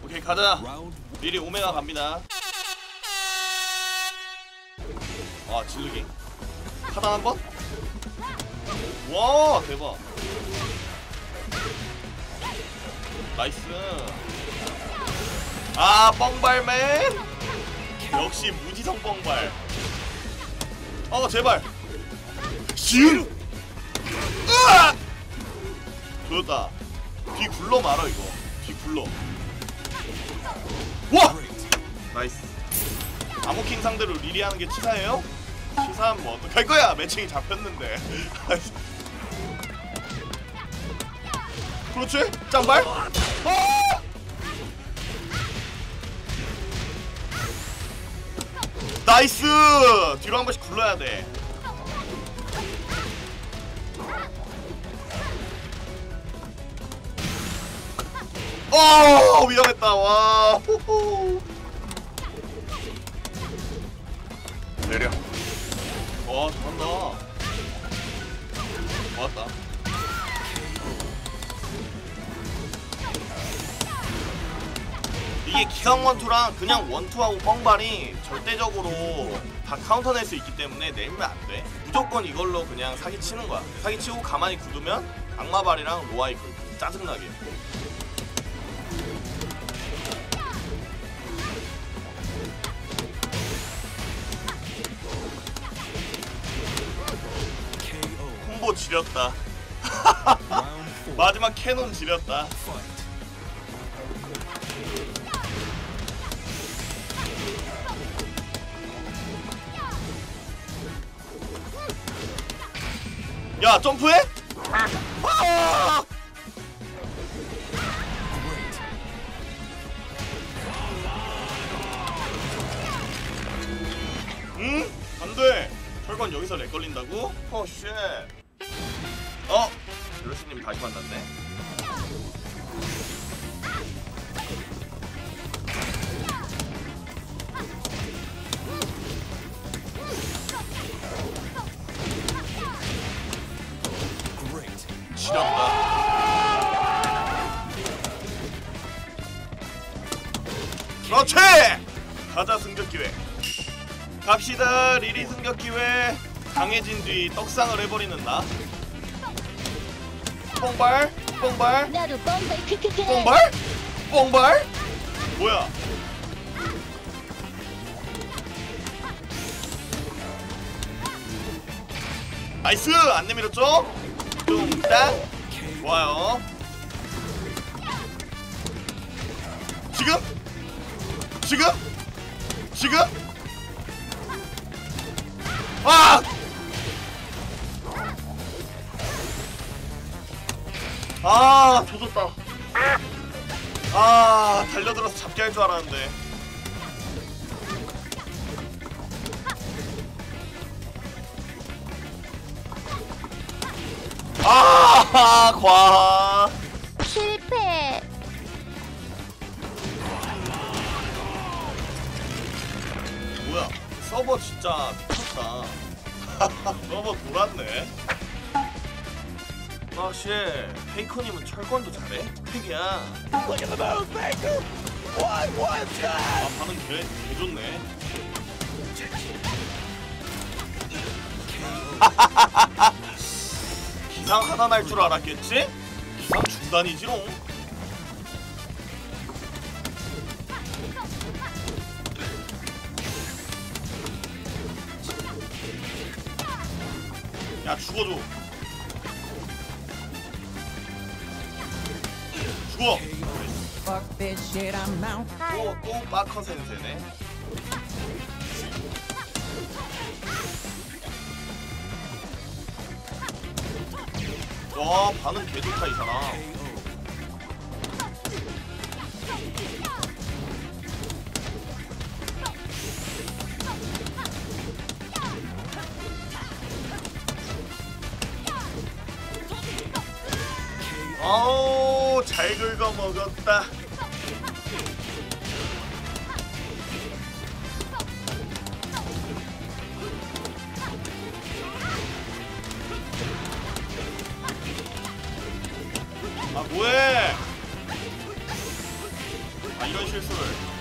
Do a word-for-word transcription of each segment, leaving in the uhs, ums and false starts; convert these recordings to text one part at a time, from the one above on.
오케이 가자. 미리 오메가 갑니다. 아 질르기 하단 한번? 와 대박. 나이스. 아 뻥발맨 역시 무지성 뻥발. 어 제발 지으 으악 그렇다. 뒤 굴러 말어 이거. 뒤 굴러. 와 나이스. 아모킹 상대로 리리하는 게 치사해요? 치사하면 뭐 어떡할 거야. 매칭이 잡혔는데. 그렇지? 짱발? 아! 나이스! 뒤로 한 번씩 굴러야 돼. 어 위험했다. 와 호호. 내려. 와 잘한다. 좋았다. 이게 기강 원투랑 그냥 원투하고 뻥발이 절대적으로 다 카운터 낼 수 있기 때문에 내면 안 돼. 무조건 이걸로 그냥 사기치는 거야. 사기치고 가만히 굳으면 악마발이랑 로아이 굴 짜증나게. 콤보 지렸다. 마지막 캐논 지렸다. 야 점프해? 아! 응? 안돼. 철권 여기서 렉 걸린다고? 어 쉣. 어? 르스님 다시 만났네. 지렸다. 그렇지! 가자 승격기회. 갑시다 리리 승격기회. 강해진 뒤 떡상을 해버리는 나. 뽕발? 뽕발? 뽕발? 뽕발? 뭐야? 나이스! 안 내밀었죠? 뚱딱 좋아요. 지금? 지금? 지금? 아! 아 조졌다. 아 달려들어서 잡게 할 줄 알았는데. 아 과 실패. 뭐야 서버 진짜 미쳤다. 서버 돌았네. 아씨 페이커님은 철권도 잘해? 팩이야. 아 반응 개, 개 좋네. 기상 하나 날 줄 알았겠지? 기상 중단이지롱. 야 죽어줘. 죽어. 또, 또 빠커 센세네. 와 반응 개좋다 이 사람. 어우 잘 긁어 먹었다. 아 뭐해? 아 이런 실수를.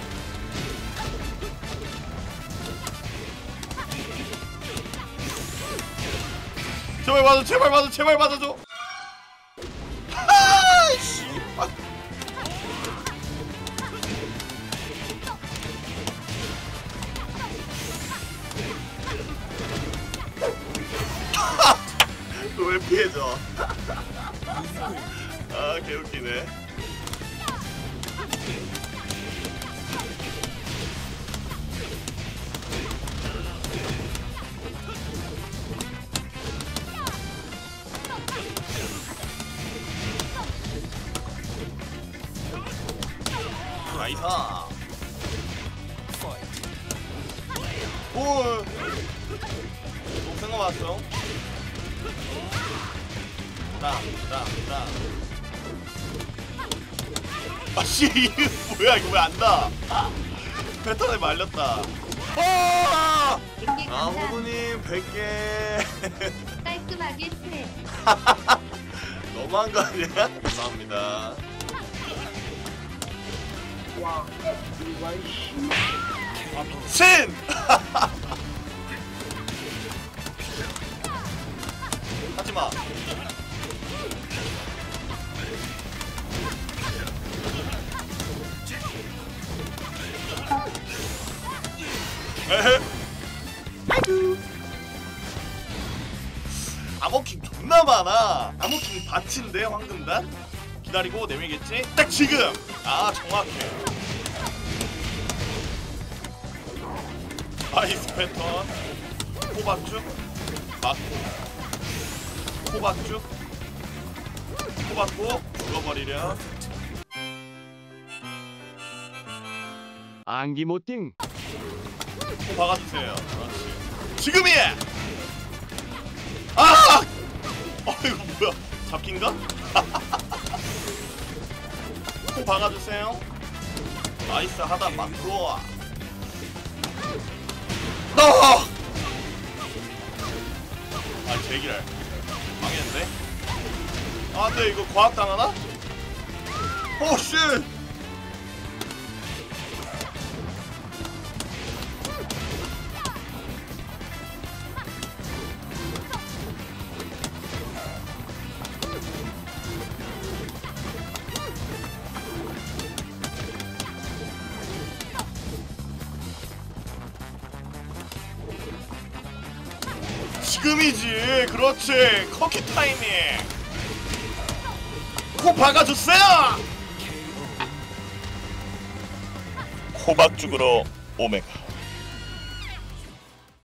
제발 맞아 제발 맞아 제발 맞아줘. 아이씨. 왜 피해져? 아 개웃기네. 나이사. 오. 높은 거 봤어? 땅땅땅. 아씨 이거 뭐야 이거 왜 안다? 패턴에 말렸다. 아! 아 호구님 백 개. 깔끔하게 세. 너무한 거 아니야? 감사합니다. 와, 이거 씨. 아 미친! 하지마. 에헤. 아이고. 암호킹 존나 많아. 암호킹 밭인데 황금단? 기다리고 내밀겠지? 딱 지금! 아 정확해. 아이스 패턴 호박죽 맞고 호박죽 호박고 죽어버리렴. 안기모띵 호 박아주세요. 그렇지 지금이야. 아! 어 이거 뭐야 잡긴가? 호 박아주세요. 나이스 하단 맞고 너! 아 제기랄 망했는데? 아 근데 이거 과학당하나? 오쉣! 지금이지. 그렇지. 커키 타이밍. 코 박아주세요. 호박죽으로 오메가.